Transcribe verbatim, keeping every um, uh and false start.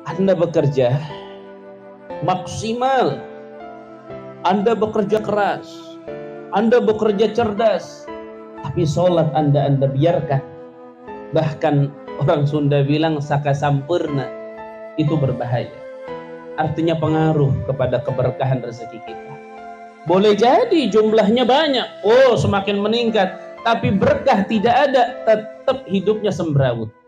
Anda bekerja maksimal, Anda bekerja keras, Anda bekerja cerdas, tapi sholat Anda Anda biarkan. Bahkan orang Sunda bilang saka sampurna, itu berbahaya. Artinya pengaruh kepada keberkahan rezeki kita. Boleh jadi jumlahnya banyak, oh semakin meningkat, tapi berkah tidak ada, tetap hidupnya semrawut.